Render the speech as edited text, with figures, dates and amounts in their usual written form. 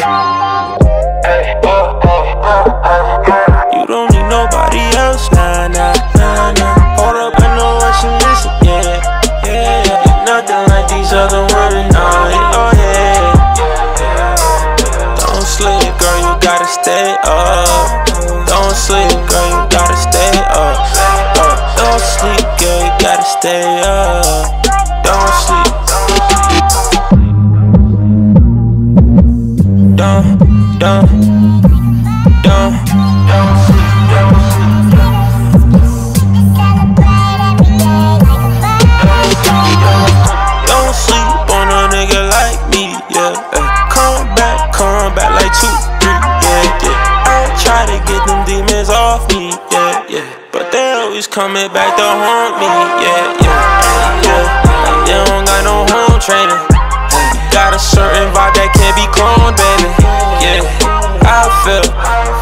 You don't need nobody else, nah, nah, nah, nah. Hold up, I know what you missing, yeah, yeah. You're nothing like these other women, oh yeah. Don't sleep, girl, you gotta stay up. Don't sleep, girl, you gotta stay up. Don't sleep, girl, you gotta stay up. Don't sleep. Don't sleep on a nigga like me, yeah. Come back like 2, 3, yeah, yeah. I try to get them demons off me, yeah, yeah. But they always coming back to haunt me, yeah, yeah, yeah. Like they don't got no home training. Got a certain vibe that can't be cloned, baby, yeah. I feel